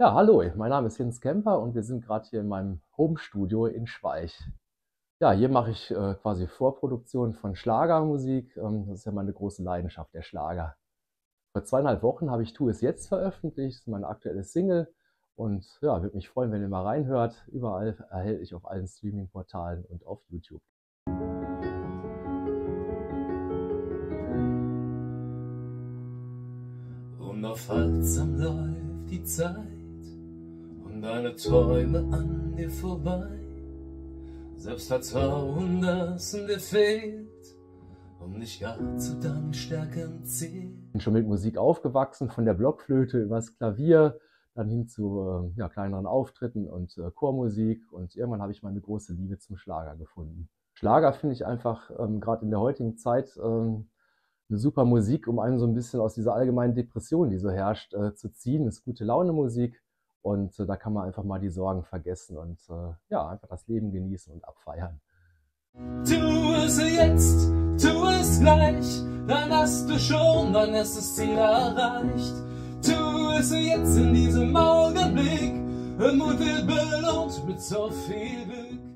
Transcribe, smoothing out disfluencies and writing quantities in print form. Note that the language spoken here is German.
Ja, hallo, mein Name ist Jens Kemper und wir sind gerade hier in meinem Home-Studio in Schweich. Ja, hier mache ich quasi Vorproduktion von Schlagermusik. Das ist ja meine große Leidenschaft, der Schlager. Vor 2,5 Wochen habe ich Tu es jetzt veröffentlicht, das ist meine aktuelle Single. Und ja, würde mich freuen, wenn ihr mal reinhört. Überall erhältlich auf allen Streaming-Portalen und auf YouTube. Unaufhaltsam läuft die Zeit und deine Träume an dir vorbei. Selbstvertrauen, das dir fehlt und nicht gar zu deinen Stärken zählt. Ich bin schon mit Musik aufgewachsen, von der Blockflöte übers Klavier, dann hin zu kleineren Auftritten und Chormusik. Und irgendwann habe ich meine große Liebe zum Schlager gefunden. Schlager finde ich einfach gerade in der heutigen Zeit eine super Musik, um einen so ein bisschen aus dieser allgemeinen Depression, die so herrscht, zu ziehen. Das ist gute Laune Musik und da kann man einfach mal die Sorgen vergessen und ja, einfach das Leben genießen und abfeiern. Tu es jetzt, tu es gleich, dann hast du schon dein erstes Ziel erreicht. Tu es jetzt in diesem Augenblick, und Mut wird belohnt mit so viel Glück.